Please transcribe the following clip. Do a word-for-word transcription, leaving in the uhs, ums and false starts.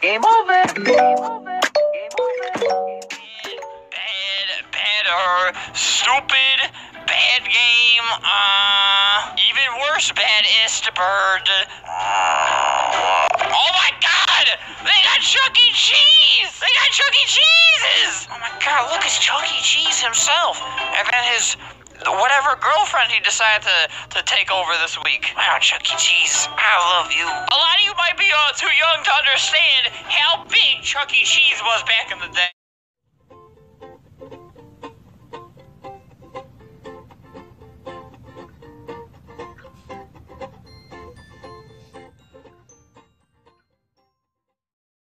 Game over. Game over. Game over. Bad, better, stupid, bad game, uh, even worse, bad Bird. Oh my god! They got Chuck E. Cheese! They got Chuck E. Cheeses! Oh my god, look, it's Chuck E. Cheese himself. And then his whatever girlfriend he decided to, to take over this week. Wow, Chuck E. Cheese, I love you. A lot of you might be uh, too young to understand how big Chuck E. Cheese was back in the day.